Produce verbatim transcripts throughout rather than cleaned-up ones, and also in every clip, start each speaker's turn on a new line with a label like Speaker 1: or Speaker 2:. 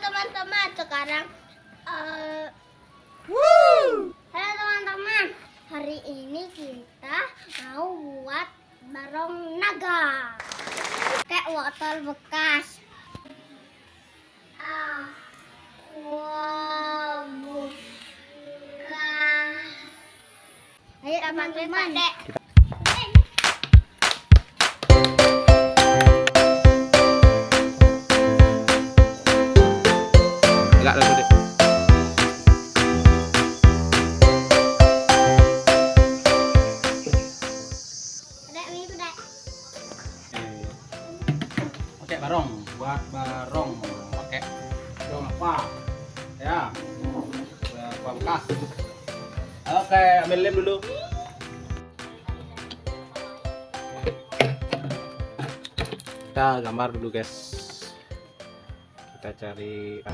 Speaker 1: teman-teman, sekarang uh, Woo! Halo teman-teman, hari ini kita mau buat barong naga kayak botol bekas. Ah, wow, bekas. Ayo teman-teman.
Speaker 2: Enggak dulu deh. Pakai barong, buat barong pakai barong apa? Ya, barong bekas. Oke, ambil lem dulu. Kita gambar dulu guys. Kita cari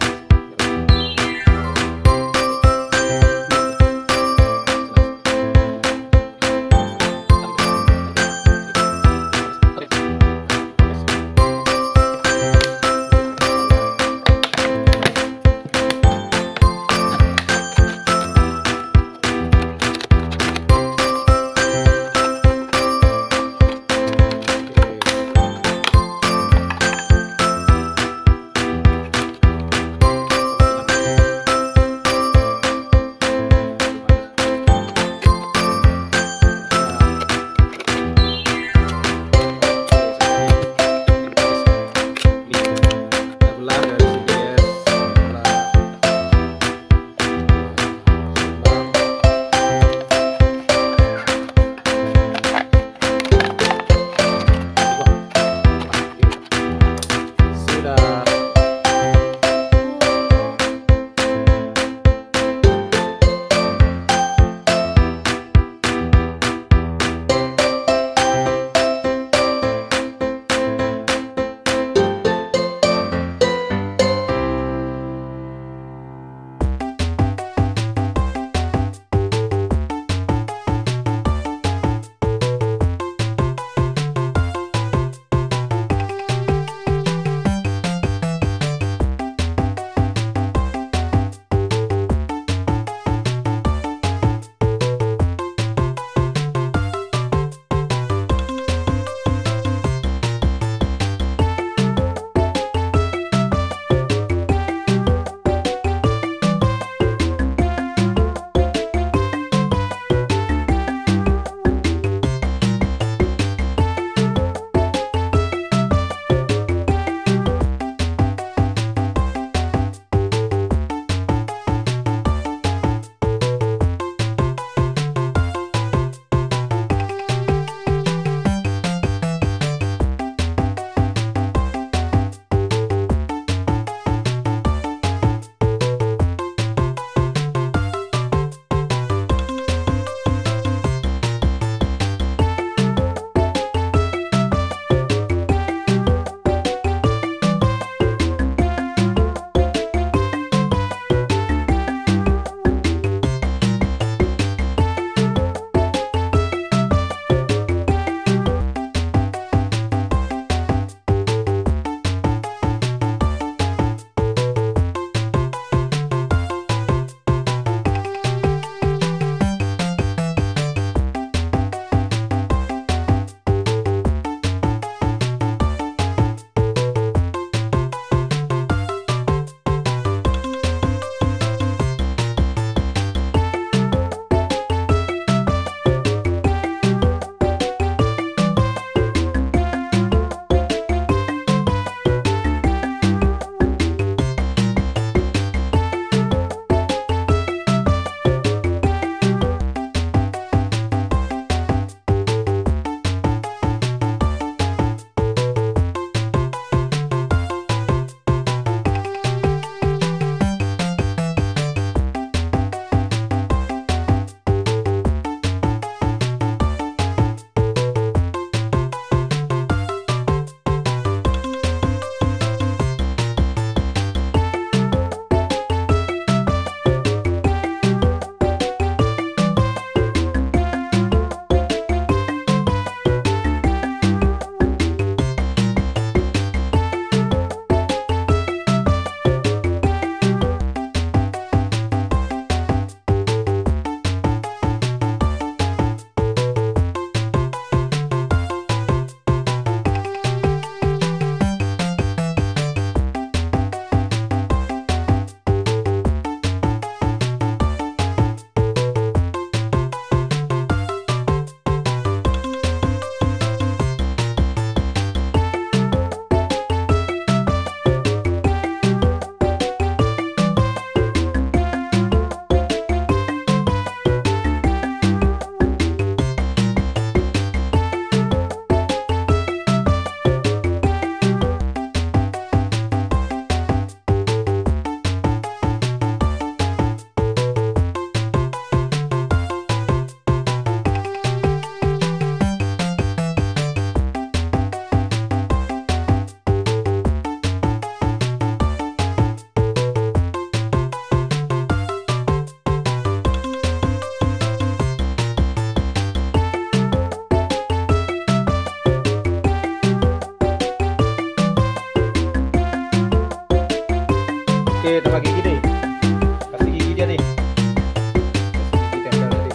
Speaker 2: Oke, tambah gigi deh. Kasih gigi dia deh. Kasih gigi tempel deh.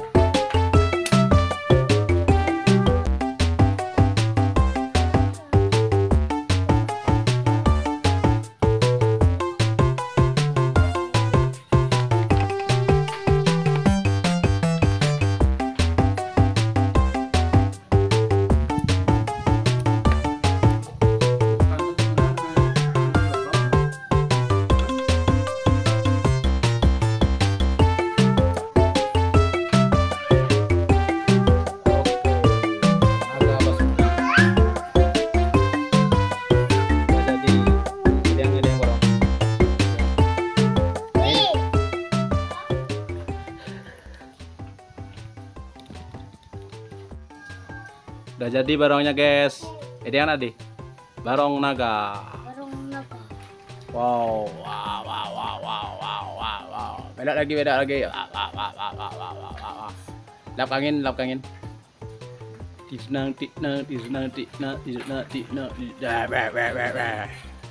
Speaker 2: Udah jadi barongnya guys. Ini yang tadi barong naga.
Speaker 1: Barong naga.
Speaker 2: Wow, wow, wow, wow, wow, wow, wow, wow. Beda lagi, beda lagi. Wow, wow, wow, wow, wow, wow, wow, wow. Lap angin, lap angin. Tisnang, tisnang, tisnang, tisnang, tisnang, tisnang, tisnang. Beh, beh, beh, beh.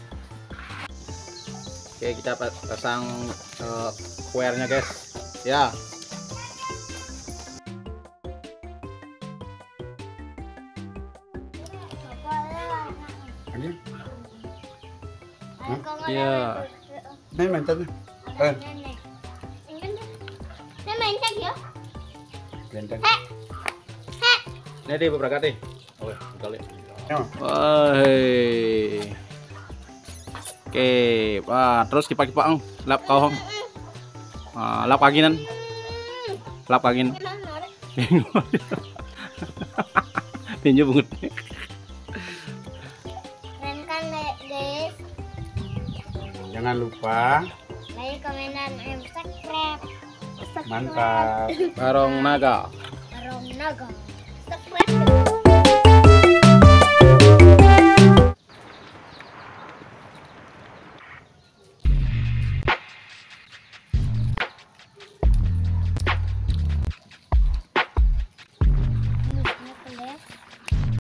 Speaker 2: Oke, kita pasang uh, square-nya guys. Ya.
Speaker 3: Ini?
Speaker 2: Iya.
Speaker 3: Ini mantap nih. Eh,
Speaker 1: Ini main tag ya?
Speaker 3: benteng.
Speaker 2: Ini deh beberapa deh. Oh, kali.
Speaker 3: Ya.
Speaker 2: Wah. Oke, wah, terus kipak-kipak lap kau. Ah, lap anginan. Lap angin. Tinju bungut.
Speaker 1: Keren kan guys?
Speaker 3: Jangan lupa.
Speaker 1: Like, komen, dan subscribe.
Speaker 3: Mantap.
Speaker 2: Barong naga.
Speaker 1: Barong naga. Subscribe.